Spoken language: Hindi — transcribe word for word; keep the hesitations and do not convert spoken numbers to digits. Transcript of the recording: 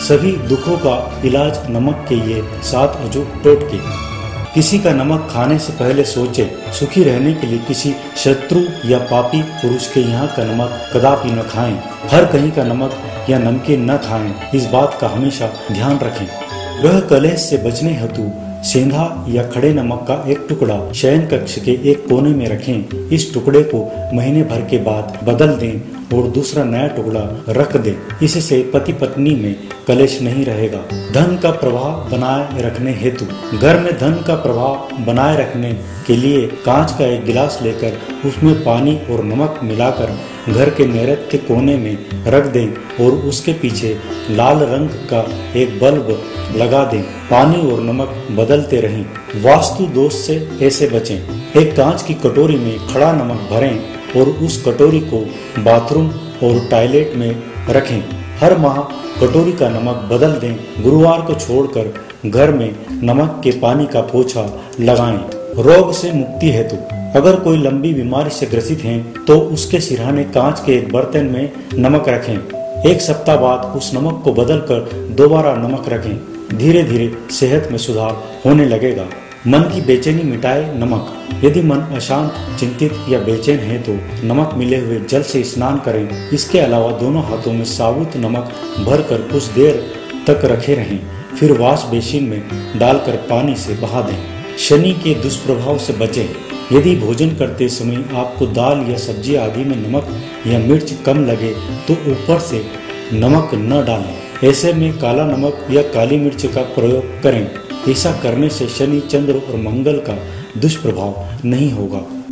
सभी दुखों का इलाज नमक के ये सात अजूब टोटके। किसी का नमक खाने से पहले सोचे, सुखी रहने के लिए किसी शत्रु या पापी पुरुष के यहाँ का नमक कदापि न खाएं। हर कहीं का नमक या नमकीन न खाएं, इस बात का हमेशा ध्यान रखें। ग्रह कलेश से बचने हेतु सेंधा या खड़े नमक का एक टुकड़ा शयन कक्ष के एक कोने में रखें। इस टुकड़े को महीने भर के बाद बदल दें और दूसरा नया टुकड़ा रख दें। इससे पति पत्नी में कलेश नहीं रहेगा। धन का प्रवाह बनाए रखने हेतु घर में धन का प्रवाह बनाए रखने के लिए कांच का एक गिलास लेकर उसमें पानी और नमक मिलाकर घर के नैऋत्य के कोने में रख दें और उसके पीछे लाल रंग का एक बल्ब लगा दें। पानी और नमक बदलते रहें। वास्तु दोष से ऐसे बचें। एक कांच की कटोरी में खड़ा नमक भरें और उस कटोरी को बाथरूम और टॉयलेट में रखें। हर माह कटोरी का नमक बदल दें। गुरुवार को छोड़कर घर में नमक के पानी का पोछा लगाएं। रोग से मुक्ति हेतु अगर कोई लंबी बीमारी से ग्रसित हैं तो उसके सिरहाने कांच के एक बर्तन में नमक रखें। एक सप्ताह बाद उस नमक को बदलकर दोबारा नमक रखें। धीरे धीरे सेहत में सुधार होने लगेगा। मन की बेचैनी मिटाए नमक। यदि मन अशांत, चिंतित या बेचैन है तो नमक मिले हुए जल से स्नान करें। इसके अलावा दोनों हाथों में साबुत नमक भरकर कुछ देर तक रखे रहें, फिर वॉश बेसिन में डालकर पानी से बहा दें। शनि के दुष्प्रभाव से बचें। यदि भोजन करते समय आपको दाल या सब्जी आदि में नमक या मिर्च कम लगे तो ऊपर से नमक न डालें। ऐसे में काला नमक या काली मिर्च का प्रयोग करें। ऐसा करने से शनि, चंद्र और मंगल का दुष्प्रभाव नहीं होगा।